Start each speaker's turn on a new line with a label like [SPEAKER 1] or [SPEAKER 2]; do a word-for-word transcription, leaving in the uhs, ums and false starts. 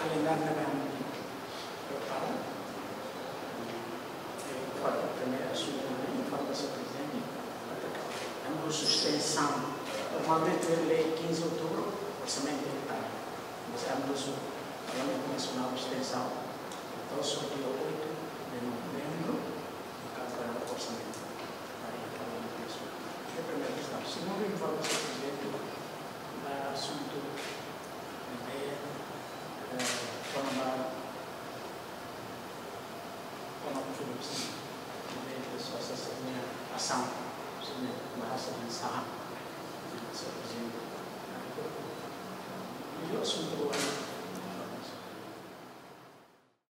[SPEAKER 1] calendar namin prepara. Para a primeira assunto de informação presente, a sustentação, normalmente a lei quinze de outubro, orçamento militar, mas a nosso Parlamento Nacional de Extensão, então só dia oito de novembro, no caso do orçamento, aí o Parlamento Nacional. É a primeira questão. Segundo informação presente, o assunto é formar como Philips. Suasa sebenarnya asam, sebenarnya bahasa yang saham, seperti itu. Itu sumber